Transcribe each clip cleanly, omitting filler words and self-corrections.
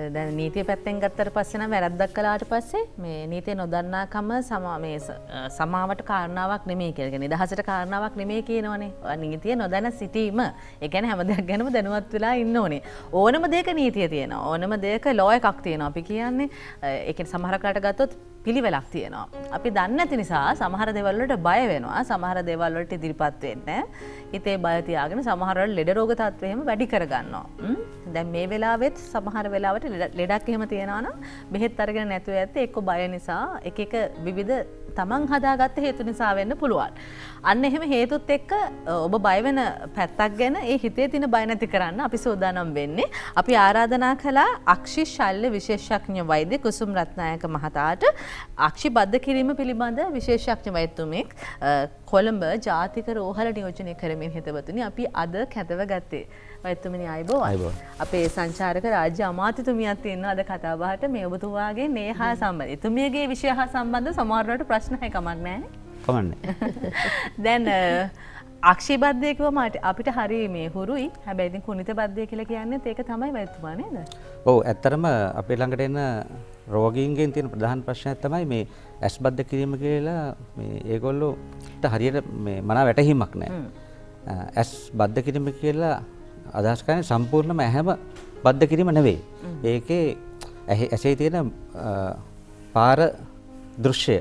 දැන් නීතිය පැත්තෙන් ගත්තට පස්සේ නම් වැරද්දක් කළාට පස්සේ මේ නීතිය නොදන්නාකම මේ සමාවට කාරණාවක් නෙමෙයි කියලා. කියන්නේ නිදහසට කාරණාවක් නෙමෙයි කියනවනේ. නීතිය නොදැන සිටීම. ඒ කියන්නේ හැම දෙයක් ගැනම දැනුවත් වෙලා ඉන්න ඕනේ. ඕනම දෙයක නීතිය තියෙනවා. ඕනම දෙයක ලෝ එකක් තියෙනවා. අපි කියන්නේ ඒ කියන්නේ සමහර කාට ගත්තොත් පිළිවෙලක් තියෙනවා. අපි දන්නේ නැති නිසා සමහර දේවල් වලට බය වෙනවා. සමහර දේවල් වලට ඉදිරිපත් වෙන්නේ හිතේ බය තියාගෙන සමහර වෙලාවට ලෙඩ රෝග තත්ත්වෙ එහෙම වැඩි කරගන්නවා. දැන් මේ වෙලාවෙත් සමහර වෙලාවට ලෙඩක් එහෙම තියෙනවා නම් බෙහෙත් අරගෙන නැතුව ඇත්තේ එක්ක බය නිසා එක විවිධ තමන් හදාගත්ත හේතු නිසා වෙන්න පුළුවන්. අන්න එහෙම හේතුත් එක්ක ඔබ බය වෙන පැත්තක් ගැන ඒ හිතේ තියෙන බය නැති කරන්න අපි සූදානම් වෙන්නේ. අපි ආරාධනා කළා අක්ෂි ශල්‍ය විශේෂඥ වෛද්‍ය කුසුම් රත්නායක මහතාට අක්ෂි බද්ධ කිරීම පිළිබඳ විශේෂඥ වෛද්‍යතුමෙක් කොළඹ ජාතික රෝහල නියෝජනය කරමින් හිටවතුනි අපි අද කැඳව ගත්තේ. වෛද්‍යතුමනි ආයුබෝවන්. අපේ සංචාරක රාජ්‍ය අමාත්‍යතුමියක් ඉන්නවා අද කතා බහට මේ ඔබතුමාගේ මේ හා සම්බන්ධ. එතුමියගේ විෂය හා සම්බන්ධ සමහරවට ප්‍රශ්න කමක් නැහැ. කමන්නේ. දැන් අක්ෂි බද්ධය කිව්වම අපිට හරි මේ හුරුයි. හැබැයි ඉතින් කුණිත බද්ධය කියලා කියන්නේත් ඒක තමයි වෛද්‍යතුමා නේද? ඔව් ඇත්තටම අපේ ළඟට එන රෝගීන්ගෙන් තියෙන ප්‍රධාන ප්‍රශ්නයක් තමයි මේ ඇස් බද්ධ කිරීම කියලා මේ ඒගොල්ලෝට හරියට මේ මනා වැටහීමක් නැහැ. ඇස් බද්ධ කිරීම කියලා අදහස් කරන්නේ සම්පූර්ණයෙන්ම ඇහැම බද්ධ කිරීම නෙවෙයි. ඒකේ ඇසේ තියෙන පාර දෘශ්‍ය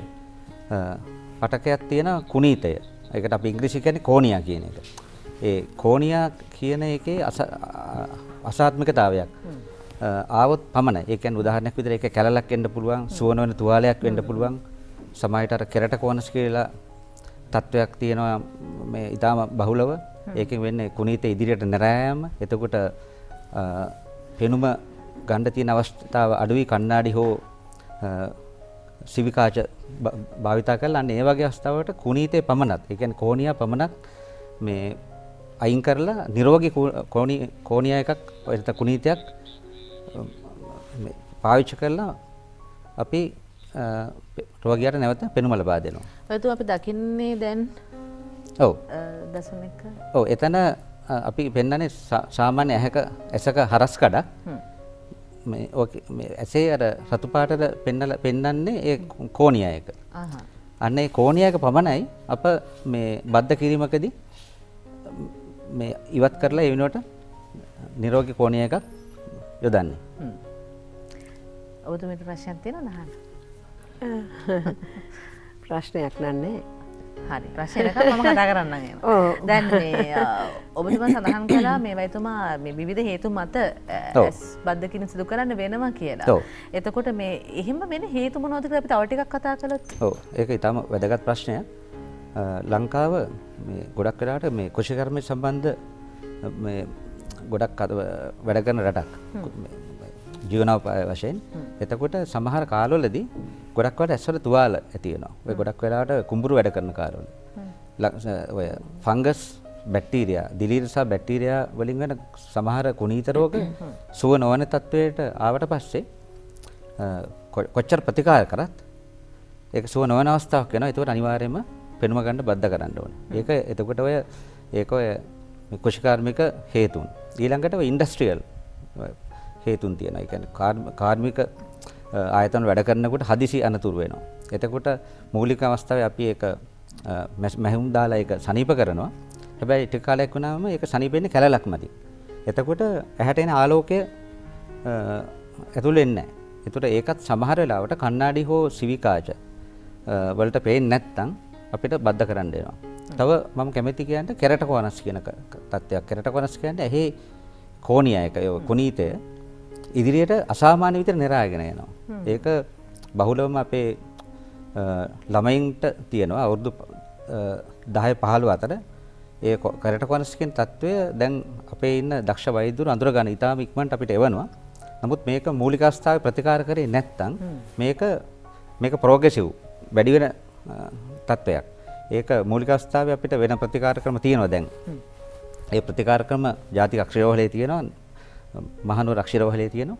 පටකයක් තියෙන කුණීතය. ඒකට අපි ඉංග්‍රීසි කියන්නේ කෝනියා කියන එක. ඒ කෝනියා කියන එකේ අසාත්මිකතාවයක් ආවොත් පමණයි. ඒ කියන්නේ උදාහරණයක් විදිහට ඒක කැලලක් වෙන්න පුළුවන්, සුවන වෙන තුවාලයක් වෙන්න පුළුවන්. සමහරට අර කෙරටකෝනස් කියලා තත්වයක් තියෙනවා මේ ඊටාම බහුලව. ඒකෙන් වෙන්නේ කුණීත ඉදිරියට නැරෑම. එතකොට පෙනුම ගන්න තියෙන අවස්ථාව අඩුයි. කණ්ණාඩි හෝ සිවිකාච භාවිතා කරලා අන්න ඒ වගේ අවස්ථාවකට කුණීතේ පමණක්, ඒ කියන්නේ කෝනියා පමණක් මේ අයින් කරලා නිරෝගී කෝනියා එකක් එතන කුණීතයක් පාවිච්චි කරලා අපි රෝගියාට නැවත පෙනුම ලබා දෙනවා. ඔයතු අපි දකින්නේ දැන් ඔව් දසුන් එක. ඔව් එතන අපි පෙන්වන්නේ සාමාන්‍ය ඇසක හරස් කඩක්. මේ ඇසේ අර රතු පාටට පෙන්වන්නේ ඒ කෝනියා එක. අන්න ඒ කෝනියා එක පමණයි අප මේ බද්ධ කිරීමකදී මේ ඉවත් කරලා ඒ වෙනුවට නිරෝගී කෝනියා එකක් යොදන්නේ. ඔබතුමීට ප්‍රශ්නයක් තියෙනවද අහන්න? ප්‍රශ්නයක් නන්නේ. හරි ප්‍රශ්නයක් මම කතා කරන්නම් එහෙනම්. දැන් මේ ඔබතුමා සඳහන් කළා මේ වෛද්‍යතුමා මේ විවිධ හේතු මත බද්ධ කිරීම සිදු කරන්න වෙනවා කියලා. එතකොට මේ එහෙම වෙන හේතු මොනවද කියලා අපි තව ටිකක් කතා කළොත්. ඔව් ඒක ඊටම වැදගත් ප්‍රශ්නයක්. ලංකාව මේ ගොඩක් වෙලාවට මේ කුෂිකර්මයේ සම්බන්ධ මේ ගොඩක් වැඩ කරන රටක්. ජීවනෝපාය වශයෙන්. එතකොට සමහර කාලවලදී ගොඩක් වෙලාවට ඇස්වල තුවාල ඇති වෙනවා. ඔය ගොඩක් වෙලාවට කුඹුරු වැඩ කරන කාලවල. ඔය ෆංගස්, බැක්ටීරියා, දිලීර සහ බැක්ටීරියා වලින් වෙන සමහර කුණීත රෝග සුව නොවන තත්වයට ආවට පස්සේ කොච්චර ප්‍රතිකාර කරත් ඒක සුව නොවන අවස්ථාවක් වෙනවා. ඒකට අනිවාර්යයෙන්ම පෙනුම ගන්න බද්ධ කරන්න ඕනේ. ඒක එතකොට ඔය කුෂිකාර්මික හේතුන්. ඊළඟට ඔය ඉන්ඩස්ට්‍රියල් හේතුන් තියෙනවා. ඒ කියන්නේ කාර්මික ආයතන වැඩ කරනකොට හදිසි අනතුරු වෙනවා. එතකොට මූලික අවස්ථාවේ අපි ඒක මැහුම් දාලා ඒක සනීප කරනවා. හැබැයි ටික කාලයක් වුණාම ඒක සනීප වෙන්නේ කැලලක් මැදි. එතකොට ඇහැට එන ආලෝකය ඇතුල් වෙන්නේ නැහැ. එතකොට ඒකත් සමහර වෙලාවට කණ්ණාඩි හෝ සිවිකාච වලට පේන්නේ නැත්නම් අපිට බද්ධ කරන්න වෙනවා. තව මම කැමති කියන්නේ කෙරටකෝනස් කියන තත්ත්වයක්. කෙරටකෝනස් කියන්නේ ඇහි කෝනියා එක කුණීතය ඉදිරියට අසාමාන්‍ය විදිහට නිරාගෙන යනවා. ඒක බහුලවම අපේ ළමයින්ට තියෙනවා අවුරුදු 10-15 අතර ඒ කෙරටකෝනස් කියන තත්ත්වය දැන් අපේ ඉන්න දක්ෂ වෛද්‍යවරු අඳුර ගන්න ඉතාම ඉක්මනට අපිට එවනවා. නමුත් මේක මූලික අවස්ථාවේ ප්‍රතිකාර කරේ නැත්නම් මේක ප්‍රෝග්‍රෙසිව් වැඩි වෙන තත්ත්වයක්. ඒක මූලික අවස්ථාවේ අපිට වෙන ප්‍රතිකාර ක්‍රම තියෙනවා දැන්. ඒ ප්‍රතිකාර ක්‍රම ජාතික අක්ෂරවලේ තියෙනවා. මහනුවර අක්ෂරවලේ තියෙනවා.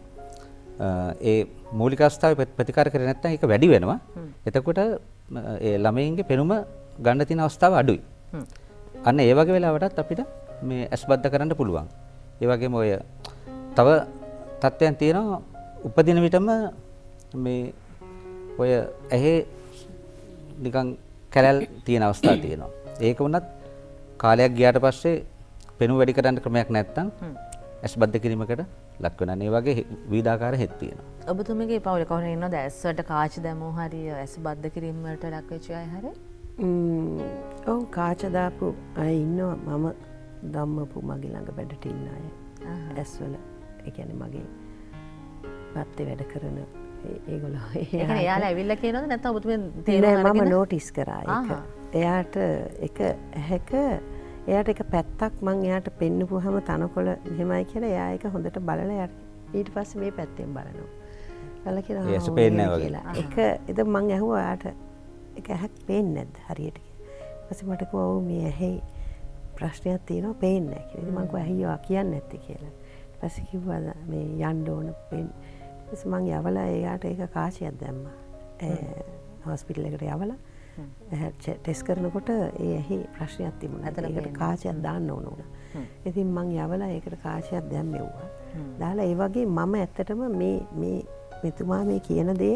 ඒ මූලික අවස්ථාවේ ප්‍රතිකාර කරේ නැත්නම් ඒක වැඩි වෙනවා. එතකොට ඒ ළමයින්ගේ පෙනුම ගන්න තියෙන අවස්ථාව අඩුයි. අන්න ඒ වගේ වෙලාවටත් අපිට මේ ඇස් බද්ධ කරන්න පුළුවන්. ඒ වගේම ඔය තව තත්ත්වයන් තියෙනවා උපදින විටම මේ ඔය ඇහි නිකන් කැලල් තියෙන අවස්ථා තියෙනවා. ඒක වුණත් කාලයක් ගියාට පස්සේ පෙනුම වැඩි කරන්න ක්‍රමයක් නැත්නම් ඇස් බද්ධ කිරීමකට ලක් වෙනවා. ඒ වගේ විවිධාකාර හෙත් තියෙනවා. ඔබතුමගේ පවුල කොහොමද ඉන්නවද ඇස් වලට කාච දැමූ හරි ඇස් බද්ධ කිරීම වලට ලක් වෙච්ච අය හරි? ඔව් කාච දාපු අය ඉන්නවා. මම ධම්මපු මගේ ළඟ වැඩට ඉන්න අය. ඇස් වල ඒ කියන්නේ මගේ පැත්තේ වැඩ කරන ඒගොල්ලෝ. ඒ කියන්නේ එයාලා ඇවිල්ලා කියනවද නැත්නම් ඔබතුමේ නෑ තේරුම් මම නෝටිස් කරා ඒක. එයාට එක ඇහැක එයාට එක පැත්තක් මං එයාට පෙන්නපුවාම තනකොළ මෙහෙමයි කියලා එයා ඒක හොඳට බලලා ඊට පස්සේ මේ පැත්තෙන් බලනවා. බලලා කියනවා ඒක පේන්නේ නැහැ කියලා. එක ඉතින් මං ඇහුවා එයාට ඒක ඇහක් පේන්නේ නැද්ද හරියට කියලා. ඊපස්සේ මට කිව්වා ඔව් මේ ඇහි ප්‍රශ්නයක් තියෙනවා පේන්නේ නැහැ කියලා. ඉතින් මං කිව්වා ඇහියෝ කියන්නේ නැත්තේ කියලා. ඊට පස්සේ කිව්වා මේ යන්න ඕන පේන්නේ. ඊපස්සේ මං යවලා එයාට ඒක කාසියක් දැම්මා. හොස්පිටල් එකට යවලා ටෙස්ට් කරනකොට ඒ ඇහි ප්‍රශ්නයක් තිබුණා. ඒකට කාචයක් දාන්න ඕන වුණා. ඉතින් මං යවලා ඒකට කාචයක් දැම්මෙව්වා. දාලා ඒ වගේ මම ඇත්තටම මේ මෙතුමා මේ කියන දේ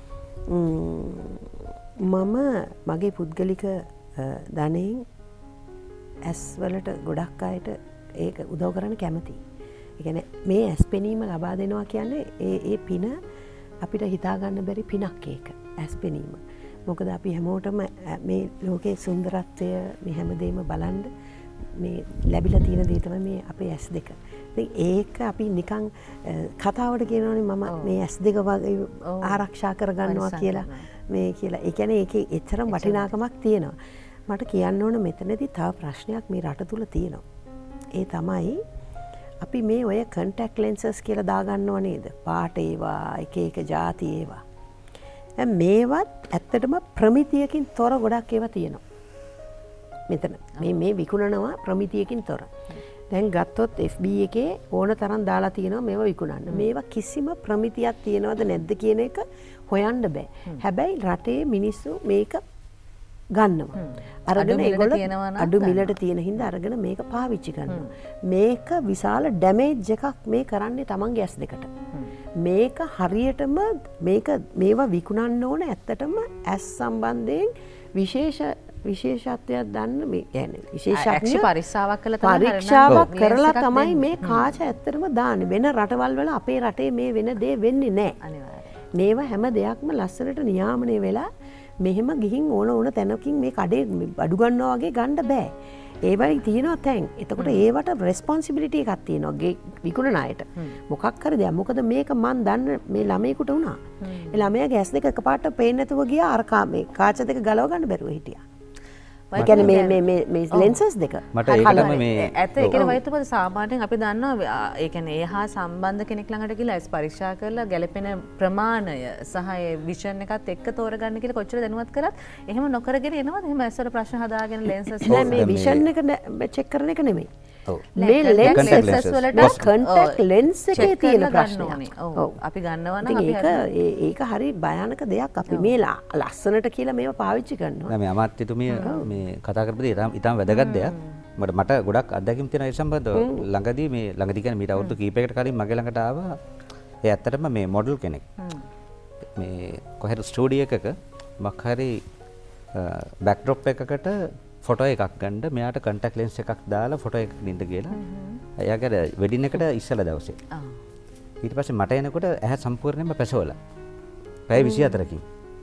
මම මගේ පුද්ගලික ධනෙන් ඇස් වලට ගොඩක් අයට ඒක උදව් කරන්න කැමතියි. ඒ කියන්නේ මේ ඇස් පෙනීම ලබා දෙනවා කියන්නේ ඒ පින අපිට හිතා ගන්න බැරි පිනක් ඒක ඇස් පෙනීම. මොකද අපි හැමෝටම මේ ලෝකයේ සුන්දරත්වය මේ හැමදේම බලන්න මේ ලැබිලා තියෙන දේ තමයි මේ අපේ ඇස් දෙක. ඉතින් ඒක අපි නිකන් කතාවට කියනවනේ මම මේ ඇස් දෙක වගේ ආරක්ෂා කරගන්නවා කියලා මේ කියලා. ඒ කියන්නේ ඒකේ එතරම් වටිනාකමක් තියෙනවා. මට කියන්න ඕන මෙතනදී තව ප්‍රශ්නයක් මේ රට තුල තියෙනවා. ඒ තමයි අපි මේ ඔය contact lenses කියලා දාගන්නව නේද? පාට ඒවා එක එක ಜಾති ඒවා. මේවත් ඇත්තටම ප්‍රමිතියකින් තොර ගොඩක් ඒවා තියෙනවා. මෙතන මේ විකුණනවා ප්‍රමිතියකින් තොර. දැන් ගත්තොත් FB එකේ ඕන තරම් දාලා තියෙනවා මේවා විකුණන්න. මේවා කිසිම ප්‍රමිතියක් තියෙනවද නැද්ද කියන එක හොයන්න බෑ. හැබැයි රටේ මිනිස්සු මේක ගන්නවා. අරගෙන ඒගොල්ලෝ අඩු මිලට තියෙන හින්දා අරගෙන මේක පාවිච්චි කරනවා. මේක විශාල ඩැමේජ් එකක් මේ කරන්නේ තමන්ගේ ඇස් දෙකට. මේක හරියටම මේවා විකුණන්න ඕන ඇත්තටම ඇස් සම්බන්ධයෙන් විශේෂත්වයක් දන්න මේ කියන්නේ විශේෂඥ පරීක්ෂාවක් කරලා තමයි මේ කාච ඇත්තටම දාන්නේ. වෙන රටවල් වල අපේ රටේ මේ වෙන දේ වෙන්නේ නැහැ. මේවා හැම දෙයක්ම ලස්සනට නියාමනය වෙලා මෙහෙම ගිහින් ඕන තැනකින් මේ කඩේ අඩු ගන්නවා වගේ ගන්න බෑ. ඒවයි තියෙනවා තැන්. එතකොට ඒවට රෙස්පොන්සිබිලිටි එකක් තියෙනවා ගේ විකුණන අයට. මොකක් හරි දෙයක්. මොකද මේක මන් දන්න මේ ළමයෙකුට වුණා. ඒ ළමයාගේ ඇස් දෙක එකපාරට පේන්නේ නැතුව ගියා අර මේ කාච දෙක ගලව ගන්න බැරුව හිටියා. ඒ කියන්නේ මේ ලෙන්සස් දෙක. මට ඒකම මේ ඇත්ත ඒ කියන්නේ වෛද්‍යපද සාමාන්‍යයෙන් අපි දන්නවා ඒ කියන්නේ ඒ හා සම්බන්ධ කෙනෙක් ළඟට ගිහලා ඇස් පරීක්ෂා කරලා ගැළපෙන ප්‍රමාණය සහ ඒ විෂන් එකත් එක්ක තෝරගන්න කියලා කොච්චර දැනුවත් කරත් එහෙම නොකරගෙන එනවද? එහෙම ඇස් වල ප්‍රශ්න හදාගෙන ලෙන්සස් නෑ මේ විෂන් එක චෙක් කරන එක නෙමෙයි. මේ ලෙන්සස් වලට කන්ටැක්ට් ලෙන්ස් එකේ තියෙන ප්‍රශ්නය. ඔව් අපි ගන්නවා නම් අපි ඒක හරි භයානක දෙයක්. අපි මේ ලස්සනට කියලා මේවා පාවිච්චි කරනවා. නෑ මේ අමාත්‍යතුමිය මේ කතා කරපු දේ ඉතාම වැදගත් දෙයක්. මට ගොඩක් අත්දැකීම් තියෙනවා ඒ සම්බන්ධව. ළඟදී කියන්නේ මීට අවුරුදු කීපයකට කලින් මගේ ළඟට ආවා. ඒ ඇත්තටම මේ මොඩල් කෙනෙක්. මේ කොහෙද ස්ටුඩියෝ එකක මොකක් හරි බෑක්ඩ්‍රොප් එකකට ෆොටෝ එකක් ගන්න මෙයාට කන්ටැක්ට් ලෙන්ස් එකක් දාලා ෆොටෝ එකක් නින්ද කියලා. එයාගේ වෙඩින් එකට ඉස්සලා දවසේ. ඊට පස්සේ මට එනකොට ඇහැ සම්පූර්ණයෙන්ම පැසවලා. පැය 24කින්.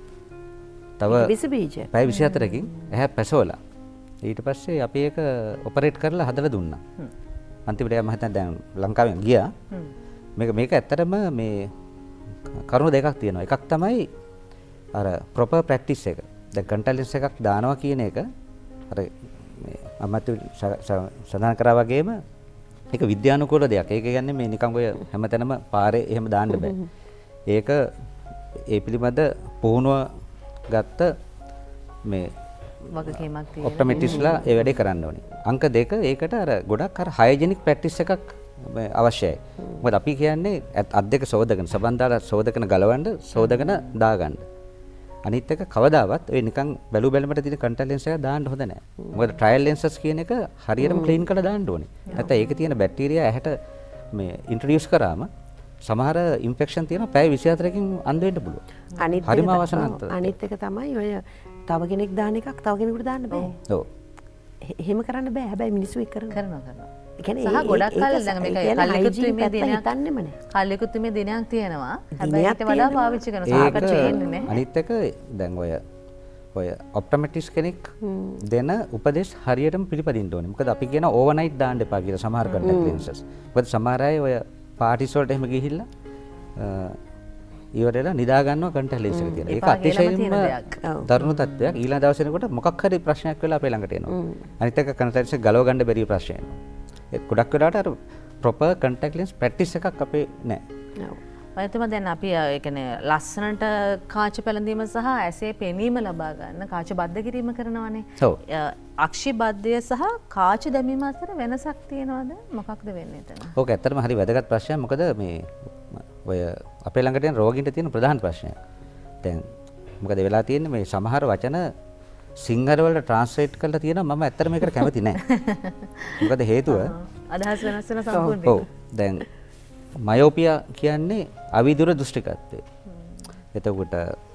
තව පැය 24කින් ඇහැ පැසවලා. ඊට පස්සේ අපි ඒක ඔපරේට් කරලා හදලා දුන්නා. අන්තිමට මම හිතන්නේ දැන් ලංකාවෙන් ගියා. මේක ඇත්තටම මේ කරුණු දෙකක් තියෙනවා. එකක් තමයි අර ප්‍රොපර් ප්‍රැක්ටිස් එක. දැන් කන්ටැක්ට් ලෙන්ස් එකක් දානවා කියන එක අර මේ අමතු සඳහන් කරා වගේම ඒක විද්‍යානුකූල දෙයක්. ඒක කියන්නේ මේ නිකන් ඔය හැමතැනම පාරේ එහෙම දාන්න බෑ. ඒක ඒ පිළිබඳ පුහුණුව ගත්ත මේ වගකීමක් තියෙන ඔප්ටොමෙට්‍රිස්ලා ඒ වැඩේ කරන්න ඕනේ. අංක 2 ඒකට අර ගොඩක් අර හයිජෙනික් ප්‍රැක්ටිස් එකක් අවශ්‍යයි. මොකද අපි කියන්නේ අත් දෙක සෝදගෙන සබන් දාලා සෝදගෙන ගලවන්න සෝදගෙන දාගන්න. අනිත් එක කවදාවත් ඔය නිකන් බැලුමට තියෙන කන්ටැක්ට් ලෙන්ස් එක දාන්න හොඳ නැහැ. මොකද ට්‍රයල් ලෙන්සස් කියන එක හරියටම ක්ලීන් කරලා දාන්න ඕනේ. නැත්නම් ඒකේ තියෙන බැක්ටීරියා ඇහැට මේ ඉන්ට්‍රොඩියුස් කරාම සමහර ඉන්ෆෙක්ෂන් තියෙනවා පැය 24කින් අන්ධ වෙන්න පුළුවන්. හරිම අවසනාන්ත. අනිත් එක තමයි ඔය තව කෙනෙක් දාන එකක් තව කෙනෙකුට දාන්න බෑ. ඔව්. එහෙම කරන්න බෑ. හැබැයි මිනිස්සු ඒක කරනවා. සහ ගොඩක් කල් දැන් මේක කල්ලිකුත්තුමේ දිනයක් හිතන්නෙම නෑ. කල්ලිකුත්තුමේ දිනයක් තියෙනවා. හැබැයි ඊට වඩා පාවිච්චි කරන සාකච්ඡා වෙන්නේ නැහැ. අනිත් එක දැන් ඔය ඔප්ටොමැටික්ස් කෙනෙක් දෙන උපදේශ හරියටම පිළිපදින්න ඕනේ. මොකද අපි කියන ඕවර්නයිට් දාන්න එපා කියලා සමහර කන්ටැක්ට් ලෙන්සස්. මොකද සමහර අය ඔය පාටිස් වලට එහෙම ගිහිල්ලා ඉවරලා නිදා ගන්නවා කන්ටැක්ට් ලෙන්ස් එක තියෙන. ඒක අතිශයින්ම දරුණු තත්ත්වයක්. ඊළඟ දවසේ එනකොට මොකක් හරි ප්‍රශ්නයක් වෙලා අපේ ළඟට එනවා. අනිත් එක කන්ටැක්ට් ලෙන්ස් ගලව ගන්න බැරි ප්‍රශ්නයක් එනවා. ඒ ගොඩක් වෙලාවට අර ප්‍රොපර් කන්ටැක්ට් ලෙන්ස් ප්‍රැක්ටිස් එකක් අපේ නැහැ. ඔයතුම දැන් අපි ඒ කියන්නේ ලස්සනට කාච පැළඳීම සහ ඇසේ පෙනීම ලබා ගන්න කාච බද්ධ කිරීම කරනවානේ. ඔව්. අක්ෂි බද්ධය සහ කාච දැමීම අතර වෙනසක් තියෙනවද? මොකක්ද වෙන්නේ එතන? ඕක ඇත්තටම හරි වැදගත් ප්‍රශ්නයක්. මොකද මේ ඔය අපේ ළඟට එන රෝගීන්ට තියෙන ප්‍රධාන ප්‍රශ්නයක්. දැන් මොකද වෙලා තියෙන්නේ මේ සමහර වචන සිංහල වලට ට්‍රාන්ස්ලේට් කරලා තියෙනවා මම ඇත්තට මේකට කැමති නැහැ. මොකද හේතුව අදහස් වෙනස් වෙන සම්පූර්ණ. ඔව්. දැන් මයෝපියා කියන්නේ අවිදුර දෘෂ්ටිකත්වය. එතකොට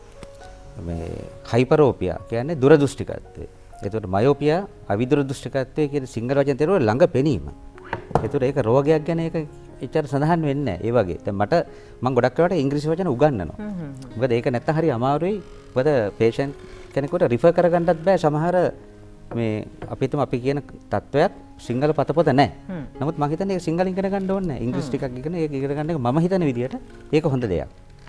මේ හයිපරෝපියා කියන්නේ දුර දෘෂ්ටිකත්වය. එතකොට මයෝපියා අවිදුර දෘෂ්ටිකත්වය කියන සිංහල වචන තේරුව ළඟ පෙනීම. එතකොට ඒක රෝගයක් ගැන ඒක එච්චර සඳහන් වෙන්නේ නැහැ. ඒ වගේ. දැන් මම ගොඩක් වෙලාවට ඉංග්‍රීසි වචන උගන්වනවා. මොකද ඒක නැත්තම් හරි අමාරුයි. මොකද පේෂන්ට් කෙනෙකුට රිෆර් කරගන්නත් බෑ සමහර මේ අපි කියන තත්වයක් සිංහල පතපොත නැහැ. නමුත් මම හිතන්නේ ඒක සිංහල ඉගෙන ගන්න ඕනේ නැහැ. ඉංග්‍රීසි ටිකක් ඉගෙන ඒක ඉගෙන ගන්න එක මම හිතන විදිහට ඒක හොඳ දෙයක්.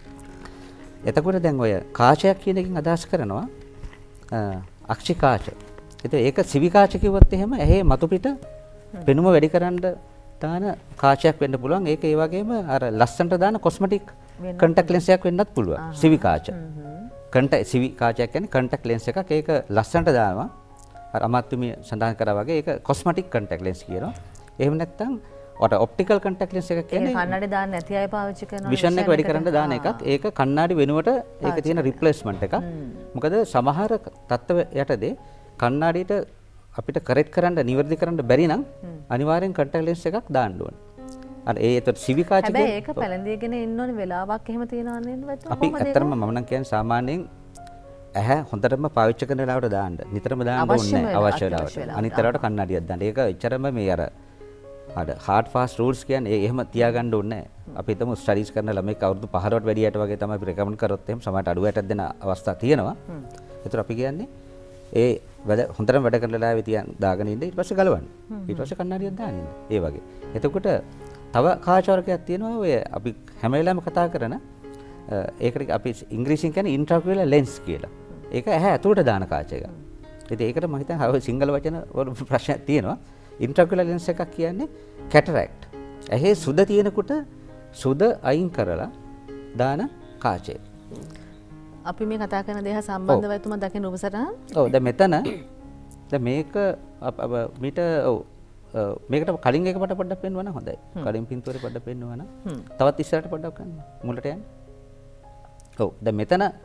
එතකොට දැන් ඔය කාචයක් කියන එකෙන් අදහස් කරනවා අක්ෂි කාච. ඒක සිවි කාච කිව්වොත් එහෙම ඇහි මතු පිට පෙනුම වැඩි කරන්න දාන කාචයක් වෙන්න පුළුවන්. ඒක ඒ වගේම අර ලස්සනට දාන කොස්මටික් කන්ටැක්ට් ලෙන්ස් එකක් වෙන්නත් පුළුවන්. සිවි කාච. සිවි කාචයක් කියන්නේ කන්ටැක්ට් ලෙන්ස් එකක්. ඒක ලස්සනට දානවා. අර අමාත්‍යමිය සඳහන් කරා වගේ ඒක කොස්මටික් කන්ටැක්ට් ලෙන්ස් කියනවා. එහෙම නැත්නම් ඔප්ටිකල් කන්ටැක්ට් ලෙන්ස් එකක් කියන්නේ කන්නඩි දාන්න නැති අය පාවිච්චි කරනවා. විෂන් එක වැඩි කරන්න දාන එකක්. ඒක කණ්ණාඩි වෙනුවට ඒක තියෙන රිප්ලේස්මන්ට් එකක්. මොකද සමහර තත්ත්ව යටදී කණ්ණාඩියට අපිට කරෙක්ට් කරන්න නිවැරදි කරන්න බැරි නම් අනිවාර්යෙන් කන්ටැක්ට් ලෙන්ස් එකක් දාන්න ඕනේ. අර ඒතර සිවි කාචකේ හැබැයි ඒක පැලඳීගෙන ඉන්න ඕනේ වෙලාවක් එහෙම තියනවා නේද? අපි ඇත්තටම මම නම් කියන්නේ සාමාන්‍යයෙන් ඇහැ හොඳටම පාවිච්චි කරන වෙලාවට දාන්න. නිතරම දාන්න ඕනේ නැහැ අවශ්‍ය වෙලාවට. අනිත් වෙලාවට කන්නඩියක් දාන්න. ඒක එච්චරම මේ අර hard fast rules කියන්නේ එහෙම තියාගන්න ඕනේ නැහැ. අපි හිතමු ස්ටඩීස් කරන ළමෙක් අවුරුදු 15කට වැඩියට වගේ තමයි අපි රෙකමන්ඩ් කරොත් එහෙම සමහරට අඩුවටක් දෙන අවස්ථා තියෙනවා. ඒතර අපි කියන්නේ ඒ හොඳටම වැඩ කරන වෙලාවේ දාගෙන ඉන්න ඊට පස්සේ ගලවන්න. ඊට පස්සේ කන්නඩියක් දාන්න ඉන්න. ඒ වගේ. එතකොට තව කාච වර්ගයක් තියෙනවා ඔය අපි හැම වෙලාවෙම කතා කරන ඒකට අපි ඉංග්‍රීසියෙන් කියන්නේ ඉන්ට්‍රාක්යුලර් ලෙන්ස් කියලා. ඒක ඇහැ ඇතුළට දාන කාච එක. ඉතින් ඒකට මම හිතන්නේ සිංහල වචන වල ප්‍රශ්නයක් තියෙනවා. ඉන්ට්‍රාක්යුලර් ලෙන්ස් එකක් කියන්නේ කැටරැක්ට්. ඇහි සුද තියෙනකොට සුද අයින් කරලා දාන කාචය. අපි මේ කතා කරන දේ හා සම්බන්ධව තුමා දකින රූපසටහන. ඔව් දැන් මෙතන දැන් මේක මීට ඔව් මේකට කලින් එක පොඩ්ඩක් පෙන්වන්න හොඳයි. කලින් පින්තූරේ පොඩ්ඩක් පෙන්වන්න. තවත් ඉස්සරහට පොඩ්ඩක් ගන්න. මුලට යන්න. ඔව් දැන්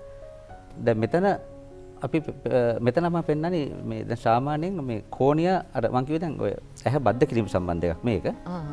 මෙතන අපි මෙතන මම පෙන්නන්නේ මේ දැන් සාමාන්‍යයෙන් මේ කෝණිය අර මම කිව්වේ දැන් ඔය ඇහැ බද්ධ කිරීම සම්බන්ධ එකක් මේක.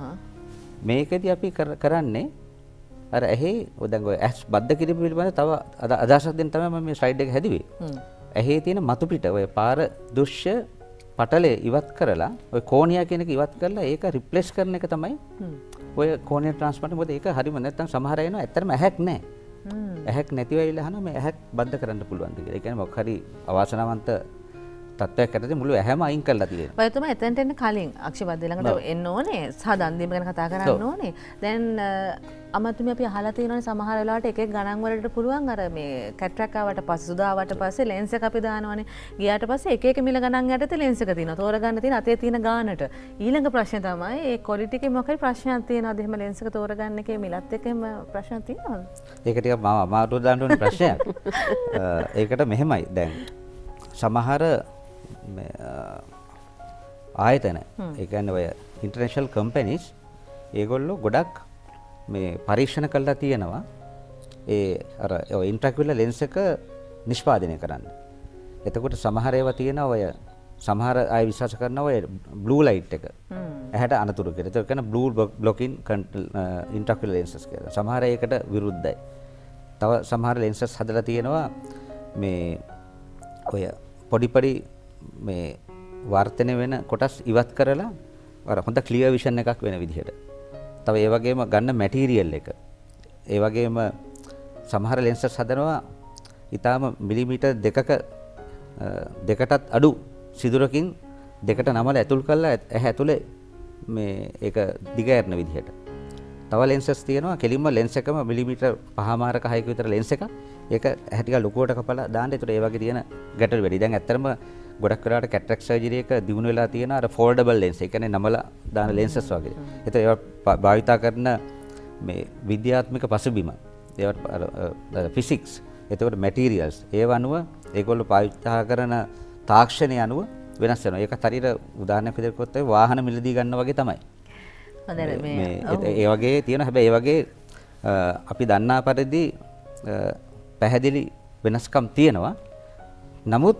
මේකෙදි අපි කරන්නේ අර ඇහි දැන් ඔය ඇස් බද්ධ කිරීම පිළිබඳ තව අදහසක් දෙන්න තමයි මම මේ ස්ලයිඩ් එක හැදුවේ. ඇහි තියෙන මතු පිට ඔය පාර දෘශ්‍ය පටලේ ඉවත් කරලා ඔය කෝණිය කියන එක ඉවත් කරලා ඒක රිප්ලේස් කරන එක තමයි ඔය කෝණිය ට්‍රාන්ස්පලන්ට්. මොකද ඒක හරිම නැත්තම් සමහර අය එනවා ඇත්තටම ඇහැක් නැහැ. ඇහැක් නැතිව ඇවිල්ලා අහනවා මේ ඇහැක් බද්ධ කරන්න පුළුවන්ද කියලා. ඒ කියන්නේ මොකක් හරි අවාසනාවන්ත තත්ත්වයක් ඇතුළේ මුළු ඇහැම අයින් කරලා තියෙනවා. ඔයතුමා එතනට එන්න කලින් අක්ෂිබද්ධ ළඟට එන්න ඕනේ. සහ දන් දීම ගැන කතා කරන්න ඕනේ. දැන් අමතුමි අපි අහලා තියෙනවානේ සමහර වෙලාවට එක එක ගණන් වලට පුළුවන් අර මේ කැටරක් ආවට පස්සේ සුදාවට පස්සේ ලෙන්ස් එක අපි දානවානේ. ගියාට පස්සේ එක එක මිල ගණන් යටතේ ලෙන්ස් එක තියෙනවා. තෝරගන්න තියෙන අතේ තියෙන ගානට. ඊළඟ ප්‍රශ්නේ තමයි ඒ ක්වොලිටි එකේ මොකක් හරි ප්‍රශ්නයක් තියෙනවද? එහෙම ලෙන්ස් එක තෝරගන්න එකේ මිලත් එක්ක එහෙම ප්‍රශ්නයක් තියෙනවද? ඒක ටිකක් මම අමාරුව දාන්න ඕනේ ප්‍රශ්නයක්. ඒකට මෙහෙමයි. දැන් සමහර ආයතන ඒ කියන්නේ ඔය ඉන්ටර්නැෂනල් කම්පැනිස් ඒගොල්ලෝ ගොඩක් මේ පරීක්ෂණ කළා තියෙනවා ඒ අර ඉන්ට්‍රාක්යුලර් ලෙන්ස් එක නිෂ්පාදනය කරන්න. එතකොට සමහර ඒවා තියෙනවා ඔය සමහර අය විශ්වාස කරනවා ඔය බ්ලූ ලයිට් එක ඇහැට අනතුරු කියලා. ඒක කියන බ්ලූ බ්ලොකින් ඉන්ට්‍රාක්යුලර් ලෙන්සස් කියලා. සමහර ඒකට විරුද්ධයි. තව සමහර ලෙන්සස් හදලා තියෙනවා මේ ඔය පොඩි මේ වර්ධනය වෙන කොටස් ඉවත් කරලා අර හොඳ ක්ලියර් විෂන් එකක් වෙන විදිහට. තව ඒ වගේම ගන්න මැටීරියල් එක. ඒ වගේම සමහර ලෙන්සස් හදනවා ඊටාම මිලිමීටර් දෙකටත් අඩු සිදුරකින් දෙකට නමල ඇතුල් කරලා ඇහැ ඇතුලේ මේ ඒක දිග යන විදිහට. තව ලෙන්සස් තියෙනවා කෙලින්ම ලෙන්ස් එකම මිලිමීටර් 5මාරක 6ක විතර ලෙන්ස් එකක්. ඒක ඇහැ ටික ලොකුවට කපලා දාන්න. ඒතර ඒ වගේ තියෙන ගැටලු වැඩි. දැන් ඇත්තටම ගොඩක් වෙලාවට කැටරැක්ට් සර්ජරි එක දිනු වෙලා තියෙන අර ෆෝල්ඩබල් ලෙන්ස්. ඒ කියන්නේ නමලා දාන ලෙන්සස් වගේ. ඒතර ඒවා භාවිතා කරන මේ විද්‍යාත්මක පසුබිම. ඒවට අර ෆිසික්ස්. එතකොට මැටීරියල්ස්. ඒව අනුව ඒගොල්ලෝ භාවිතා කරන තාක්ෂණය අනුව වෙනස් වෙනවා. ඒකත් හරියට උදාහරණයක් විදිහට කිව්වොත් වාහන මිලදී ගන්න වගේ තමයි. ඒ වගේ තියෙන හැබැයි ඒ වගේ අපි දන්නා පරිදි පැහැදිලි වෙනස්කම් තියෙනවා. නමුත්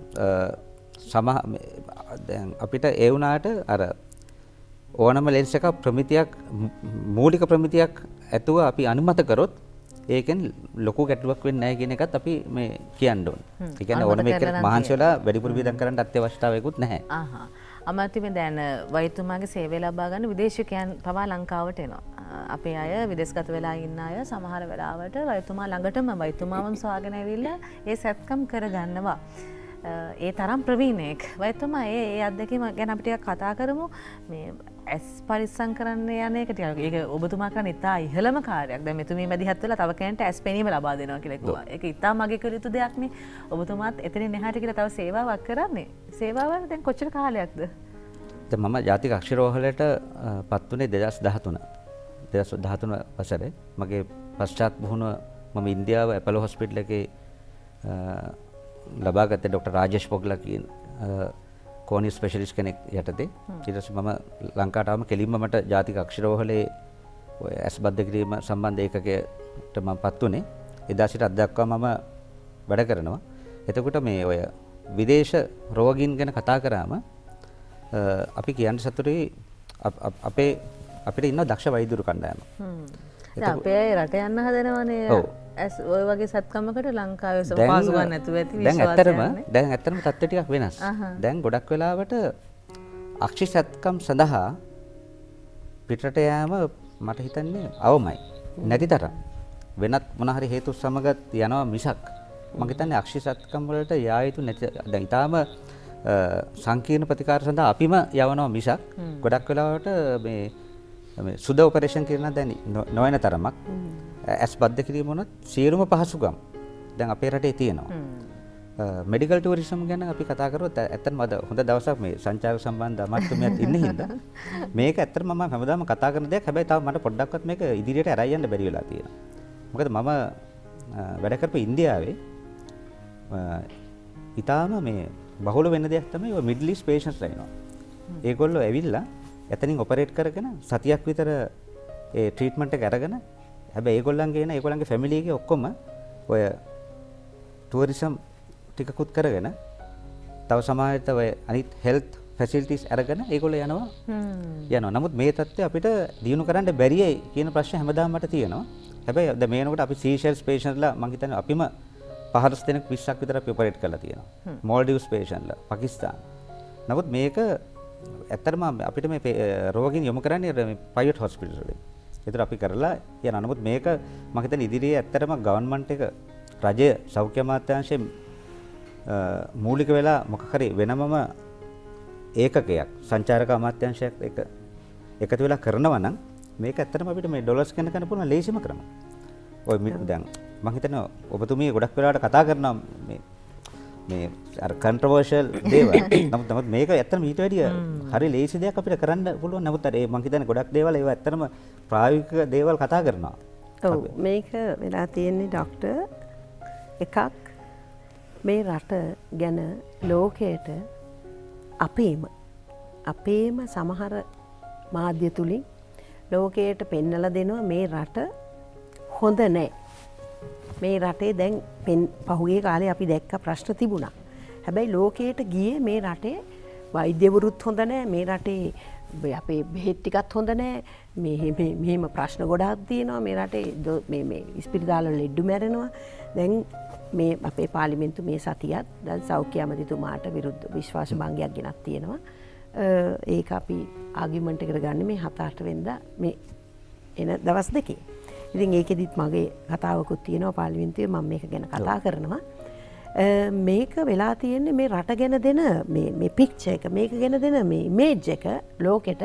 දැන් අපිට ඒ වුණාට අර ඕනම ලෙන්ස් එකක් ප්‍රමිතියක් මූලික ප්‍රමිතියක් ඇතුව අපි අනුමත කරොත් ඒකෙන් ලොකු ගැටලුවක් වෙන්නේ නැහැ කියන එකත් අපි මේ කියන්න ඕන. ඒ කියන්නේ ඕනම එකකට මහන්සි වෙලා වැඩිපුර වියදම් කරන්න අත්‍යවශ්‍යතාවයකුත් නැහැ. අමාත්‍යමේ දැන් වෛද්‍යතුමාගේ සේවය ලබා ගන්න විදේශිකයන් පවා ලංකාවට එනවා. අපේ අය විදේශගත වෙලා ඉන්න අය සමහර වෙලාවට වෛද්‍යතුමා ළඟටම වෛද්‍යතුමාවම සොයාගෙන ඇවිල්ලා ඒ සැත්කම් කරගන්නවා. ඒ තරම් ප්‍රවීණයෙක්. වෛද්‍යතුමා ඒ අත්දැකීම ගැන අපි ටිකක් කතා කරමු. මේ ඇස් පරිස්සම් කරන්න යන එක ටිකක් ඒක ඔබතුමා කරන ඉතා ඉහළම කාර්යයක්. දැන් මෙතුමී මැදිහත් වෙලා තව කෙනෙක්ට ඇස් පෙනීම ලබා දෙනවා කියලා කිව්වා. ඒක ඉතා මගේ කළ යුතු දෙයක් නේ. ඔබතුමාත් එතනින් එහාට කියලා තව සේවාවක් කරන්නේ. සේවාව දැන් කොච්චර කාලයක්ද? දැන් මම ජාතික අක්ෂරෝහලට පත් වුණේ 2013 වසරේ. මගේ පශ්චාත් මුහුණ මම ඉන්දියාව ඇපලෝ හොස්පිටල් එකේ ලබා ගත්තේ ડોક્ટર රාජේෂ් පොග්ලා කියන කෝනිය ස්පෙෂලිස්ට් කෙනෙක් යටතේ. ඊට පස්සේ මම ලංකාවට ආවම කෙලින්ම මට ජාතික අක්ෂරෝහලේ ඔය ඇස් බද්ධ කිරීම සම්බන්ධ ඒකකයට මම පත් වුණේ. එදා සිට අද දක්වා මම වැඩ කරනවා. එතකොට මේ ඔය විදේශ රෝගීන් ගැන කතා කරාම අපි කියන්න සතුටුයි අපිට ඉන්න දක්ෂ වෛද්‍යවරු කණ්ඩායම. අපේ රට යන්න හදනවනේ. ඇස් ඔය වගේ සත්කමකට ලංකාවේ පහසුකම් නැතුව ඇති විශ්වාසයක් නැහැ. දැන් ඇත්තටම තත්ත්වය ටිකක් වෙනස්. දැන් ගොඩක් වෙලාවට අක්ෂි සත්කම් සඳහා පිටරට යෑම මට හිතන්නේ අවමයි. නැති තරම්. වෙනත් මොන හරි හේතු සමග යනවා මිසක් මම හිතන්නේ අක්ෂි සත්කම් වලට යා යුතු නැති. දැන් ඊටාම සංකීර්ණ ප්‍රතිකාර සඳහා අපිම යවනවා මිසක් ගොඩක් වෙලාවට මේ සුද ඔපරේෂන් කරන දැන් නොවන තරමක් ඇස් බද්ධ කිරීම වුණත් සියලුම පහසුකම් දැන් අපේ රටේ තියෙනවා. මෙඩිකල් ටුවරිසම් ගැන අපි කතා කරොත් ඇත්තටම අද හොඳ දවසක් මේ සංචාරක සම්බන්ධ අමාත්‍යතුමියත් ඉන්න හින්දා මේක ඇත්තටම මම හැමදාම කතා කරන දෙයක්. හැබැයි තාම මට පොඩ්ඩක්වත් මේක ඉදිරියට අරයි යන්න බැරි වෙලා තියෙනවා. මොකද මම වැඩ කරපු ඉන්දියාවේ ඊටාම මේ බහුල වෙන දෙයක් තමයි ඔය මිඩල් ඊස්ට් පේෂන්ට්ස් ලයිනවා. ඒගොල්ලෝ ඇවිල්ලා එතනින් ඔපරේට් කරගෙන සතියක් විතර ඒ ට්‍රීට්මන්ට් එක අරගෙන හැබැයි ඒගොල්ලන්ගේ ෆැමිලි එකේ ඔක්කොම ඔය ටුවරිසම් ටිකකුත් කරගෙන තව සමාජයට ඔය අනිත් හෙල්ත් ෆැසිලිටිස් අරගෙන ඒගොල්ලෝ යනවා. නමුත් මේ තත්ත්වය අපිට දිනු කරන්න බැරියයි කියන ප්‍රශ්න හැමදාම මට තියෙනවා. හැබැයි දැන් මේ වෙනකොට අපි සීෂෙල්ස් පේෂන්ට්ලා මම හිතන්නේ අපිම 15 දෙනෙක් 20ක් විතර අපි ඔපරේට් කරලා තියෙනවා. මෝල්ඩිව්ස් පේෂන්ට්ලා පාකිස්තාන. නමුත් මේක ඇත්තටම අපිට මේ රෝගීන් යොමු කරන්නේ මේ ප්‍රයිවට් හොස්පිටල්ස් වලින්. ඒතර අපි කරලා යනවා. නමුත් මේක මම හිතන්නේ ඉදිරියේ ඇත්තටම ගවර්න්මන්ට් එක රජය සෞඛ්‍ය අමාත්‍යාංශයේ මූලික වෙලා මොකක් හරි වෙනමම ඒකකයක් සංචාරක අමාත්‍යාංශයක් එක එකතු වෙලා කරනවා නම් මේක ඇත්තටම අපිට මේ ඩොලර්ස් ගන්න කරන්න පුළුවන් ලේසිම ක්‍රම. ඔය දැන් මම හිතනවා ඔබතුමිය ගොඩක් වෙලාවට කතා කරනවා මේ අර කන්ට්‍රෝවර්ෂල් දේවල්. නමුත් මේක ඇත්තටම ඊට වැඩිය හරි ලේසි දෙයක් අපිට කරන්න පුළුවන්. නමුත් අර මම හිතන්නේ ගොඩක් දේවල් ඒවා ඇත්තටම ප්‍රායෝගික දේවල් කතා කරනවා. ඔව් මේක වෙලා තියෙන්නේ ડોක්ටර් එකක් මේ රට ගැන ලෝකයට අපේම සමහර මාධ්‍ය තුලින් ලෝකයට පෙන්නලා දෙනවා මේ රට හොඳ නැහැ. මේ රටේ දැන් පහුගිය කාලේ අපි දැක්ක ප්‍රශ්න තිබුණා. හැබැයි ලෝකයට ගියේ මේ රටේ වෛද්‍යවරුත් හොඳ නැහැ, මේ රටේ අපේ බෙහෙත් ටිකත් හොඳ නැහැ, මෙහෙම ප්‍රශ්න ගොඩාක් තියෙනවා මේ රටේ, මේ ඉස්පිරිතාල වල ලෙඩ්ඩු මැරෙනවා. දැන් මේ අපේ පාර්ලිමේන්තු මේ සතියත් දැන් සෞඛ්‍ය අමාත්‍යතුමාට විරුද්ධ විශ්වාස භංගයක් ගෙනත් තියෙනවා. ඒක අපි ආගියුමන්ට් එකට ගන්න මේ 7-8 වෙනිදා මේ එන දවස් දෙකේ. ඉතින් ඒකෙදිත් මගේ කතාවකුත් තියෙනවා පාර්ලිමේන්තුවේ, මම මේක ගැන කතා කරනවා. මේක වෙලා තියෙන්නේ මේ රට ගැන දෙන මේ පික්චර් එක, මේක ගැන දෙන මේ ඉමේජ් එක ලෝකෙට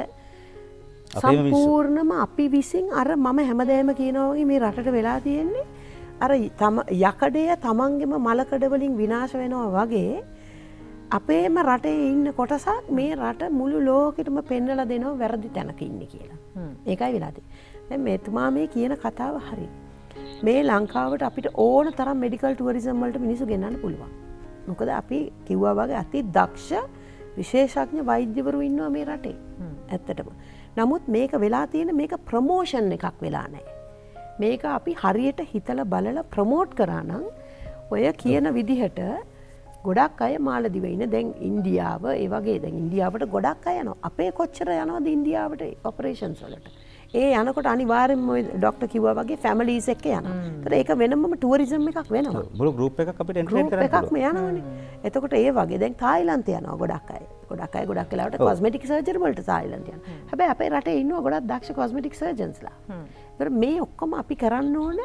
සම්පූර්ණම අපි විසින් අර මම හැමදේම කියනවා වගේ මේ රටට වෙලා තියෙන්නේ අර යකඩය තමන්ගේම මලකඩ වලින් විනාශ වෙනවා වගේ අපේම රටේ ඉන්න කොටසක් මේ රට මුළු ලෝකෙටම පෙන්වලා දෙනවා වැරදි තැනක ඉන්නේ කියලා. ඒකයි වෙලා තියෙන්නේ. දැන් මෙතුමා මේ කියන කතාව හරි. මේ ලංකාවට අපිට ඕන තරම් මෙඩිකල් ටුවරිසම් වලට මිනිස්සු ගෙන්නන්න පුළුවන්. මොකද අපි කිව්වා වගේ අති දක්ෂ විශේෂඥ වෛද්‍යවරු ඉන්නවා මේ රටේ. ඇත්තටම. නමුත් මේක වෙලා තියෙන මේක ප්‍රොමෝෂන් එකක් වෙලා නැහැ. මේක අපි හරියට හිතලා බලලා ප්‍රොමෝට් කරා නම් ඔය කියන විදිහට ගොඩක් අය මාලදිව ඉන්න දැන් ඉන්දියාව ඒ වගේ දැන් ඉන්දියාවට ගොඩක් අය යනවා. අපේ කොච්චර යනවද ඉන්දියාවට ඔපරේෂන්ස් වලට? ඒ යනකොට අනිවාර්යෙන්ම ඔය ડોක්ටර් කිව්වා වගේ ෆැමිලිස් එක්ක යනවා. ඒතර ඒක වෙනමම ටුවරිසම් එකක් වෙනවා. මුළු ගෲප් එකක් අපිට එන්ටර්ටේන් කරන්න පුළුවන්. එකක්ම යනවනේ. එතකොට ඒ වගේ දැන් තායිලන්තේ යනවා ගොඩක් අය. ගොඩක් වෙලාවට කොස්මෙටික් සර්ජරි වලට තායිලන්ත යනවා. හැබැයි අපේ රටේ ඉන්නවා ගොඩක් දක්ෂ කොස්මෙටික් සර්ජන්ස්ලා. ඒතර මේ ඔක්කොම අපි කරන්න ඕනේ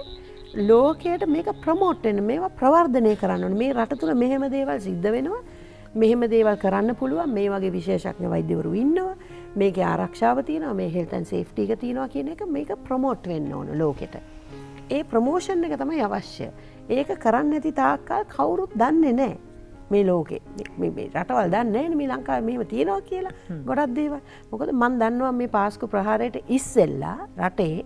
ලෝකයට මේක ප්‍රොමෝට් වෙන්න, මේවා ප්‍රවර්ධනය කරන්න ඕනේ. මේ රට තුල මෙහෙම දේවල් සිද්ධ වෙනවා. මෙහෙම දේවල් කරන්න පුළුවන්. මේ වගේ විශේෂඥ වෛද්‍යවරු ඉන්නවා. මේකේ ආරක්ෂාව තියෙනවා, මේ හෙල්ත් ඇන්ඩ් සේෆ්ටි එක තියෙනවා කියන එක මේක ප්‍රොමෝට් වෙන්න ඕන ලෝකෙට. ඒ ප්‍රොමෝෂන් එක තමයි අවශ්‍ය. ඒක කරන්න නැති තාක්කල් කවුරුත් දන්නේ නැහැ මේ ලෝකේ. මේ රටවල් දන්නේ නැහැ මේ ලංකාවේ මෙහෙම තියෙනවා කියලා ගොඩක් දේවල්. මොකද මම දන්නවා මේ පාස්කු ප්‍රහාරයට ඉස්සෙල්ලා රටේ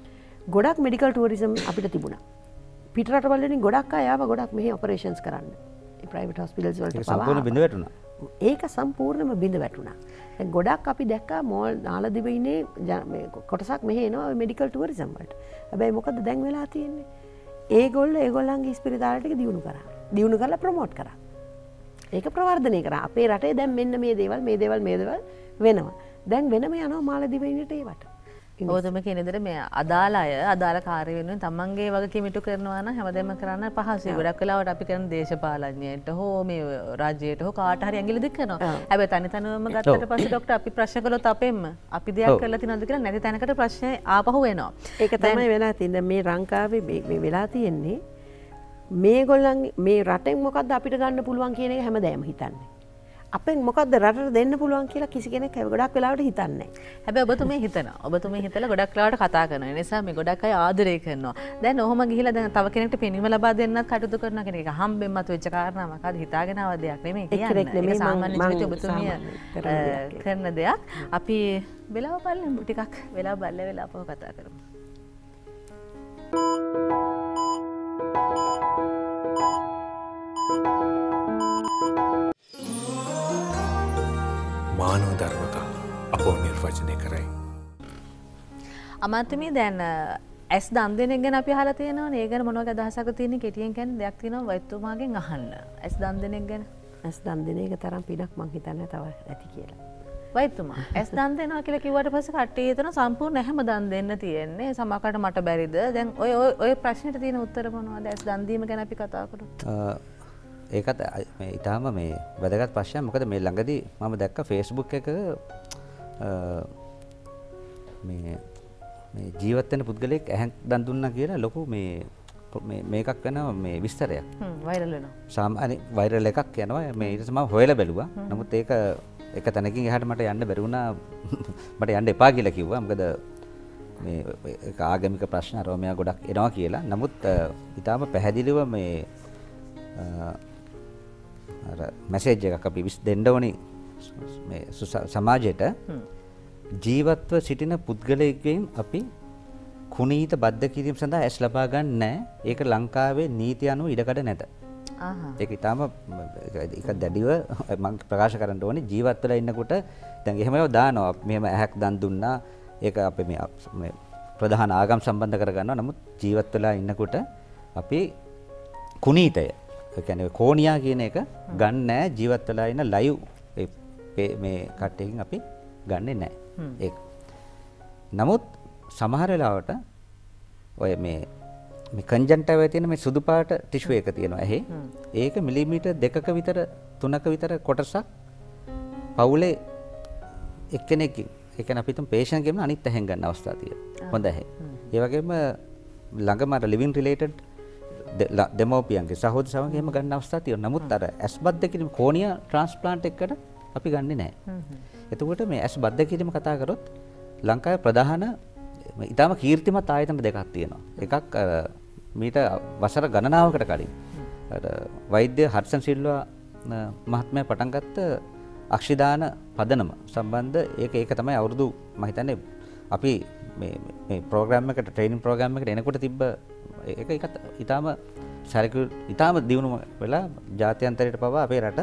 ගොඩක් මෙඩිකල් ටුවරිසම් අපිට තිබුණා. පිට රටවල් වලින් ගොඩක් අය ආවා ගොඩක් මෙහි ඔපරේෂන්ස් කරන්න. ඒ ප්‍රයිවට් හොස්පිටල්ස් වලට සම්පූර්ණ බිඳ වැටුණා. ඒක සම්පූර්ණයෙන්ම බිඳ වැටුණා. දැන් ගොඩක් අපි දැක්කා මෝල් නාලදිවයිනේ කොටසක් මෙහෙ එනවා මෙඩිකල් ටුවරිසම් වලට. හැබැයි මොකද දැන් වෙලා තියෙන්නේ? ඒගොල්ලන්ගේ ඉස්පිරිතාල ටික දියුණු කරා. දියුණු කරලා ප්‍රොමෝට් කරා. ඒක ප්‍රවර්ධනය කරා. අපේ රටේ දැන් මෙන්න මේ දේවල් වෙනවා. දැන් වෙනම යනවා මාලදිවයිනට ඒවට. ඔතම කියන විදිහට මේ අදාළ අය අදාළ කාර්ය වෙනුවෙන් තමන්ගේ වගකීම් ඉටු කරනවා නම් හැමදේම කරන්න පහසුයි. ගොඩක් වෙලාවට අපි කරන දේශපාලඥයට හෝ මේ රාජ්‍යයට හෝ කාට හරි ඇඟිලි දික් කරනවා. හැබැයි තනිතනම ගත්තට පස්සේ ડોක්ටර් අපි ප්‍රශ්න කළොත් අපෙන්ම අපි දෙයක් කරලා තියෙනවද කියලා නැති තැනකට ප්‍රශ්නේ ආපහු එනවා. ඒක තමයි වෙලා තියෙන්නේ. මේ ලංකාවේ මේ වෙලා තියෙන්නේ මේගොල්ලන් මේ රටෙන් මොකද්ද අපිට ගන්න පුළුවන් කියන එක හැමදාම හිතන්නේ. අපෙන් මොකද්ද රටට දෙන්න පුළුවන් කියලා කිසි කෙනෙක් ගොඩක් වෙලාවට හිතන්නේ නැහැ. හැබැයි ඔබතුමේ හිතනවා. ඔබතුමේ හිතලා ගොඩක් වෙලාවට කතා කරනවා. ඒ නිසා මේ ගොඩක් අය ආදරය කරනවා. දැන් ඔහොම ගිහිලා දැන් තව කෙනෙක්ට පෙනීම ලබා දෙන්නත් කටයුතු කරනවා කෙනෙක්. ඒක හම්බෙන් මතුවෙච්ච කාරණාවක්. අද හිතාගෙන ආව දෙයක් නෙමෙයි කියන්නේ. ඒක සාමාන්‍ය ජීවිතේ ඔබතුමිය කරන දෙයක්. අපි වෙලාව බලමු ටිකක්. වෙලාව බලලා අපව කතා කරමු. මානව ධර්මතා අපෝ නිර්වචනය කරයි. අමාත්‍යමේ දැන් ඇස් දන් දෙන එක ගැන අපි අහලා තියෙනවනේ. ඒ ගැන මොනවද අදහසක් තියෙන්නේ? කෙටියෙන් කියන්නේ දෙයක් තියෙනවා වෛද්‍යතුමාගෙන් අහන්න. ඇස් දන් දෙන එක ගැන. ඇස් දන් දෙන එක තරම් පිනක් මං හිතන්නේ තව ඇති කියලා. වෛද්‍යතුමා ඇස් දන් දෙනවා කියලා කිව්වට පස්සේ කට්ටිය හිතන සම්පූර්ණ හැම දන් දෙන්න තියෙන්නේ. සමහරකට මට බැරිද? දැන් ඔය ප්‍රශ්නෙට තියෙන උත්තර මොනවද? ඇස් දන් දීම ගැන අපි කතා කරමු. ඒකත් මේ ඊටාම මේ වැදගත් ප්‍රශ්නයක්. මොකද මේ ළඟදී මම දැක්ක Facebook එකක මේ ජීවත් වෙන පුද්ගලයෙක් ඇහක් දන් දුන්නා කියලා ලොකු මේකක් වෙනවා මේ විස්තරයක්. වෛරල් වෙනවා. සාමාන්‍ය වෛරල් එකක් යනවා. මේ ඊට පස්සේ මම හොයලා බැලුවා. නමුත් ඒක එක තැනකින් එහාට මට යන්න බැරි වුණා. මට යන්න එපා කියලා කිව්වා. මොකද මේ ඒක ආගමික ප්‍රශ්න අරෝමයා ගොඩක් එනවා කියලා. නමුත් ඊටාම පැහැදිලිව මේ මැසේජ් එකක් අපි දෙන්න ඕනි මේ සමාජයට. ජීවත්ව සිටින පුද්ගලයෙක්ගෙන් අපි කුණීත බද්ධ කිරීම සඳහා ඇස් ලබා ගන්න නැහැ. ඒක ලංකාවේ නීති අනුව ඉඩකඩ නැත. ඒක ඊටාම ඒක දැඩිව මම ප්‍රකාශ කරන්න ඕනේ. ජීවත් වෙලා ඉන්නකොට දැන් එහෙම ඒවා දානවා. මෙහෙම ඇහක් දන් දුන්නා. ඒක අපි මේ ප්‍රධාන ආගම් සම්බන්ධ කරගන්නවා. නමුත් ජීවත් වෙලා ඉන්නකොට අපි කුණීතය ඒ කියන්නේ කෝනියා කියන එක ගන්න නැහැ ජීවත් වෙලා ඉන්න ලයිව් මේ කට්ටියකින් අපි ගන්නෙ නැහැ. ඒක. නමුත් සමහර වෙලාවට ඔය මේ කන්ජන්ක්ටිවල් තියෙන මේ සුදු පාට ටිෂු එක තියෙනවා ඇහි. ඒක මිලිමීටර් 2ක විතර 3ක විතර කොටසක් පවුලේ එක්කෙනෙක්ගේ ඒ කියන්නේ අපි තුන් පේෂන්ට් ගෙම අනිත් ඇහෙන් ගන්න අවස්ථා තියෙනවා. හොඳ ඇහි. ඒ වගේම ළඟම අර ලිවිං රිලේටඩ් දෙමෝපියන්ගේ සහෝදර සමග එහෙම ගන්න අවස්ථා තියෙනවා. නමුත් අර ඇස් බද්ධ කිරීම කෝනියා ට්‍රාන්ස්ප්ලාන්ට් එකකට අපි ගන්නෙ නැහැ. එතකොට මේ ඇස් බද්ධ කිරීම කතා කරොත් ලංකාවේ ප්‍රධාන ඉතාලම කීර්තිමත් ආයතන දෙකක් තියෙනවා. එකක් මීට වසර ගණනාවකට කලින් අර වෛද්‍ය හර්ෂන් සිල්වා මහත්මයා පටන් ගත්ත අක්ෂිදාන පදනම සම්බන්ධ ඒක තමයි අවුරුදු මම හිතන්නේ අපි මේ ප්‍රෝග්‍රෑම් එකට ට්‍රේනින් ප්‍රෝග්‍රෑම් එකට එනකොට තිබ්බ ඒකත් ඉතාලම දියුණු වෙලා ජාත්‍යන්තරයට පවා අපේ රට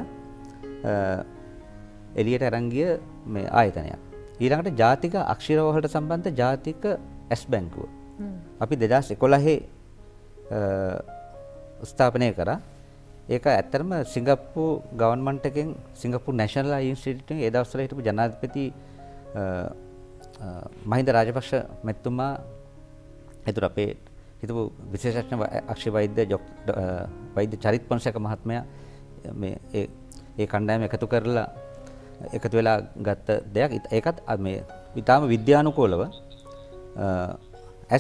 එළියට අරන් ගිය මේ ආයතනයක්. ඊළඟට ජාතික අක්ෂරවලට සම්බන්ධ ජාතික ඇස් බැංකුව. අපි 2011 ස්ථාපනය කරා. ඒක ඇත්තටම සිංගප්පූරු ගවර්න්මන්ට් එකෙන් සිංගප්පූරු නැෂනල් ඉන්ස්ටිටියුට් එකේ ඒ දවස්වල හිටපු ජනාධිපති මහින්ද රාජපක්ෂ මැතිතුමා හිතුව අපේ හිටපු විශේෂඥ අක්ෂි වෛද්‍ය චරිත් පොන්සේක මහත්මයා මේ ඒ කණ්ඩායම එකතු වෙලා ගත්ත දෙයක්. ඒකත් මේ ඊටාම විද්‍යානුකූලව ඇස්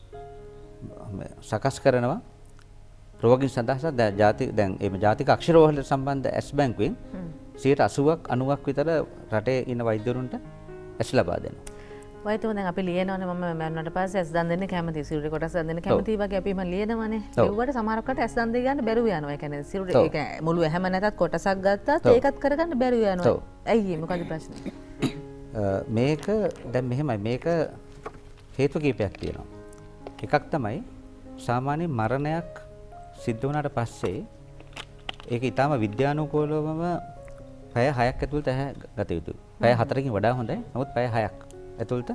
සකස් කරනවා රෝගීන් සඳහා දැන් මේ ජාතික අක්ෂරවලට සම්බන්ධ ඇස් බැංකුවෙන් 80ක් 90ක් විතර රටේ ඉන්න වෛද්‍යවරුන්ට ඇස් ලබා දෙනවා. වෛද්‍යවරුන් දැන් අපි ලියනවානේ මම මරණයට පස්සේ ඇස් දන් දෙන්න කැමතියි. සිරුරේ කොටස් දන් දෙන්න කැමතියි වගේ අපි මම ලියනවානේ. ඒවට සමහරකට ඇස් දන් දෙන්න ගන්න බැරුව යනවා. ඒ කියන්නේ සිරුරේ ඒක මුළු ඇහැම නැතත් කොටසක් ගත්තත් ඒකත් කරගන්න බැරුව යනවා. ඇයි මොකද ප්‍රශ්නේ? මේක දැන් මෙහෙමයි මේක හේතු කීපයක් තියෙනවා. එකක් තමයි සාමාන්‍ය මරණයක් සිද්ධ වුණාට පස්සේ ඒක ඊටාම විද්‍යානුකූලවම පැය 6ක් ඇතුළත ඇහැ ගත යුතුයි. පැය 4කින් වඩා හොඳයි. නමුත් පැය 6ක් ඇතුළත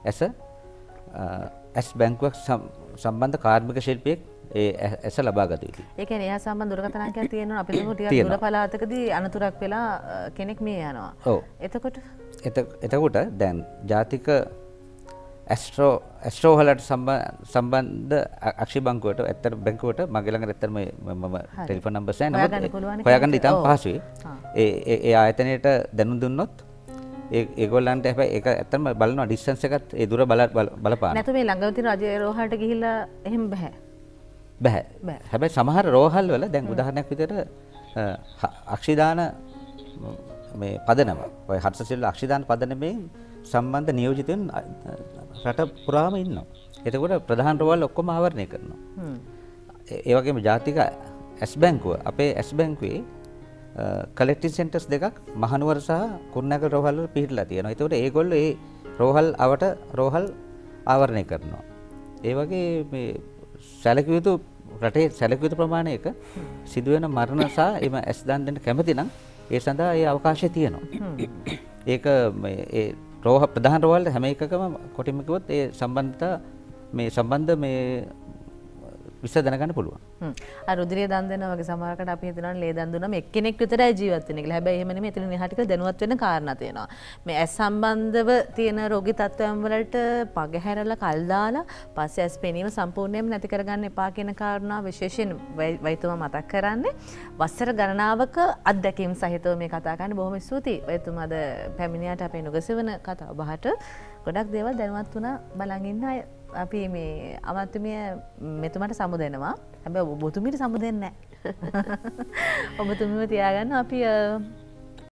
ඇස් බැංකුවක් සම්බන්ධ කාර්මික ශිල්පියෙක් ඒ ඇස ලබා ගත යුතුයි. ඒ කියන්නේ එහා සම්බන්ධ දුරකථන අංකයක් තියෙනවා. අපි දුන්නු ටිකක් දුර පළාතකදී අනතුරක් වෙලා කෙනෙක් මිය යනවා. ඔව්. එතකොට දැන් ජාතික ඇස්ට්‍රෝ වලට සම්බන්ධ අක්ෂි බැංකුවට ඇත්තට බැංකුවට මගේ ළඟ ඇත්තට මම ටෙලිෆෝන් නම්බර්ස් නැහැ. හොයාගන්න ඉතාම පහසුයි. ඒ ආයතනයට දැනුම් දුන්නොත් ඒගොල්ලන්ට හැබැයි ඒක ඇත්තටම බලනවා ඩිස්ටන්ස් එකත් ඒ දුර බලපාන. නැතු මේ ළඟම තියෙන රජයේ රෝහලට ගිහිල්ලා එහෙම බෑ. හැබැයි සමහර රෝහල් වල දැන් උදාහරණයක් විදිහට අක්ෂිදාන මේ පදනම ඔය හර්ෂසිල්ල අක්ෂිදාන පදනමේ සම්බන්ධ නියෝජිතයන් රට පුරාම ඉන්නවා. එතකොට ප්‍රධාන රෝහල් ඔක්කොම ආවරණය කරනවා. ඒ වගේම ජාතික ඇස් බැංකුව අපේ ඇස් බැංකුවේ කලෙක්ටිව් සෙන්ටර්ස් දෙකක් මහනුවර සහ කුරුණෑගල රෝහල් වල පිහිටලා තියෙනවා. ඒතකොට ඒගොල්ලෝ ඒ රෝහල් ආවරණය කරනවා. ඒ වගේ මේ සැලකිය යුතු රටේ සැලකිය යුතු ප්‍රමාණයක සිදුවෙන මරණ සහ එම ඇස් දන් දෙන්න කැමති නම් ඒ සඳහා ඒ අවකාශය තියෙනවා. ඒක ඒ ප්‍රධාන රෝහල් හැම එකකම කොටින්ම කිව්වොත් ඒ සම්බන්ධ මේ විස්තර දැනගන්න පුළුවන්. රුධිරය දන් දෙනවා වගේ සමහරකට අපි හිතනවා ලේ දන් දුන්නාම එක්කෙනෙක් විතරයි ජීවත් වෙන්නේ කියලා. හැබැයි එහෙම නෙමෙයි. එතන එහාට කියලා දැනුවත් වෙන්න කාරණා තියෙනවා. මේ ඇස් සම්බන්ධව තියෙන රෝගී තත්ත්වයන් වලට පගහැරලා කල් දාලා පස්සේ ඇස් පෙනීම සම්පූර්ණයෙන්ම නැති කරගන්න එපා කියන කාරණා විශේෂයෙන් වෛද්‍යතුමා මතක් කරන්නේ. වසර ගණනාවක අත්දැකීම් සහිතව මේ කතා කරන්න බොහොම ස්තුතියි. වෛද්‍යතුමා අද පැමිණියාට අපේ නුගසෙවන කතාව බහට ගොඩක් දේවල් දැනුවත් වුණා බලන් ඉන්න අය. අපි මේ අමාත්‍යමිය මෙතුමට සමුදෙනවා. හැබැයි ඔබතුමීට සමුදෙන්නේ නැහැ. ඔබතුමීව තියාගන්න අපි